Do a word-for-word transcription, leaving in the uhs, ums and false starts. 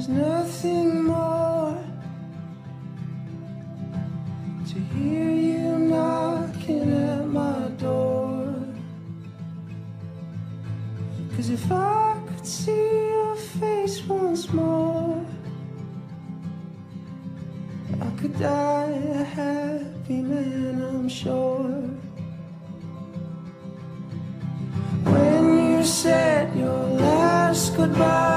There's nothing more to hear you knocking at my door. 'Cause if I could see your face once more, I could die a happy man, I'm sure. When you said your last goodbye,